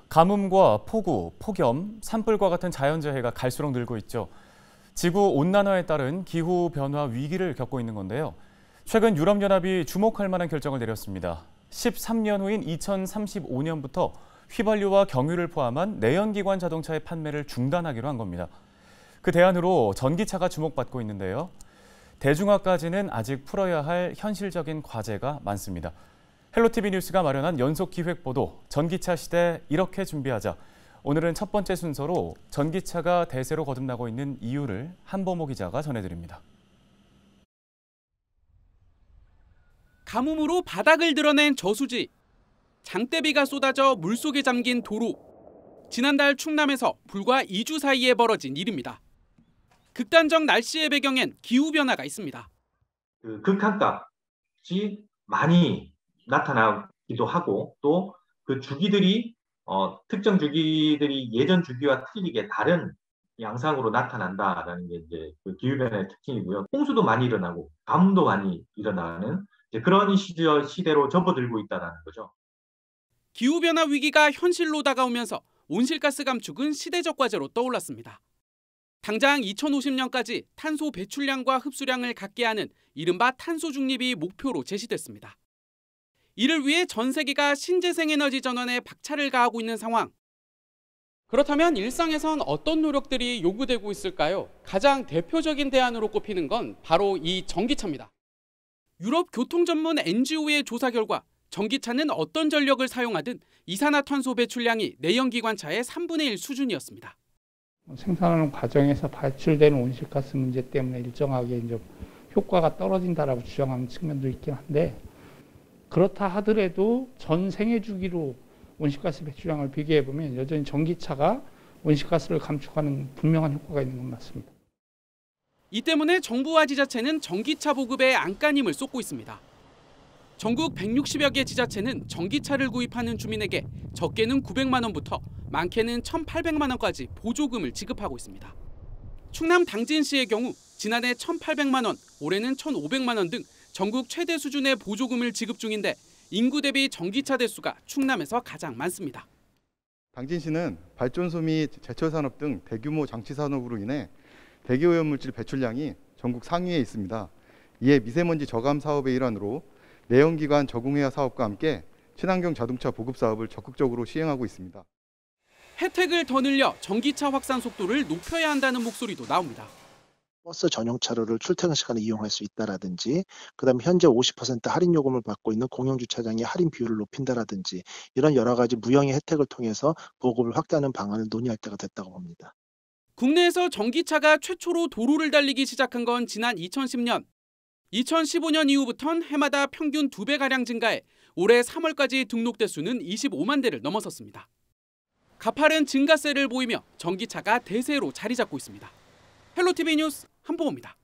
가뭄과 폭우, 폭염, 산불과 같은 자연재해가 갈수록 늘고 있죠. 지구온난화에 따른 기후변화 위기를 겪고 있는 건데요. 최근 유럽연합이 주목할 만한 결정을 내렸습니다. 13년 후인 2035년부터 휘발유와 경유를 포함한 내연기관 자동차의 판매를 중단하기로 한 겁니다. 그 대안으로 전기차가 주목받고 있는데요. 대중화까지는 아직 풀어야 할 현실적인 과제가 많습니다. 헬로티비 뉴스가 마련한 연속 기획 보도, 전기차 시대 이렇게 준비하자. 오늘은 첫 번째 순서로 전기차가 대세로 거듭나고 있는 이유를 한보모 기자가 전해드립니다. 가뭄으로 바닥을 드러낸 저수지, 장대비가 쏟아져 물속에 잠긴 도로. 지난달 충남에서 불과 2주 사이에 벌어진 일입니다. 극단적 날씨의 배경엔 기후변화가 있습니다. 극한값이 많이 나타나기도 하고 또 그 주기들이 특정 주기들이 예전 주기와 틀리게 다른 양상으로 나타난다라는 게 이제 그 기후변화의 특징이고요. 홍수도 많이 일어나고 가뭄도 많이 일어나는 이제 그런 시대로 접어들고 있다는 거죠. 기후변화 위기가 현실로 다가오면서 온실가스 감축은 시대적 과제로 떠올랐습니다. 당장 2050년까지 탄소 배출량과 흡수량을 같게 하는 이른바 탄소 중립이 목표로 제시됐습니다. 이를 위해 전 세계가 신재생 에너지 전환에 박차를 가하고 있는 상황. 그렇다면 일상에선 어떤 노력들이 요구되고 있을까요? 가장 대표적인 대안으로 꼽히는 건 바로 이 전기차입니다. 유럽 교통 전문 NGO의 조사 결과 전기차는 어떤 전력을 사용하든 이산화탄소 배출량이 내연기관차의 3분의 1 수준이었습니다. 생산하는 과정에서 발출되는 온실가스 문제 때문에 일정하게 이제 효과가 떨어진다라고 주장하는 측면도 있긴 한데, 그렇다 하더라도 전 생애 주기로 온실가스 배출량을 비교해 보면 여전히 전기차가 온실가스를 감축하는 분명한 효과가 있는 건 맞습니다. 이 때문에 정부와 지자체는 전기차 보급에 안간힘을 쏟고 있습니다. 전국 160여 개 지자체는 전기차를 구입하는 주민에게 적게는 900만 원부터 많게는 1,800만 원까지 보조금을 지급하고 있습니다. 충남 당진시의 경우 지난해 1,800만 원, 올해는 1,500만 원 등 전국 최대 수준의 보조금을 지급 중인데 인구 대비 전기차 대수가 충남에서 가장 많습니다. 당진시는 발전소 및 제철 산업 등 대규모 장치 산업으로 인해 대기오염물질 배출량이 전국 상위에 있습니다. 이에 미세먼지 저감 사업의 일환으로 내연기관 저공해화 사업과 함께 친환경 자동차 보급 사업을 적극적으로 시행하고 있습니다. 혜택을 더 늘려 전기차 확산 속도를 높여야 한다는 목소리도 나옵니다. 버스 전용 차로를 출퇴근 시간에 이용할 수 있다라든지, 그다음에 현재 50% 할인 요금을 받고 있는 공영주차장의 할인 비율을 높인다라든지, 이런 여러 가지 무형의 혜택을 통해서 보급을 확대하는 방안을 논의할 때가 됐다고 봅니다. 국내에서 전기차가 최초로 도로를 달리기 시작한 건 지난 2010년. 2015년 이후부터는 해마다 평균 2배가량 증가해 올해 3월까지 등록 대수는 25만 대를 넘어섰습니다. 가파른 증가세를 보이며 전기차가 대세로 자리 잡고 있습니다. 헬로티비 뉴스 한보모입니다.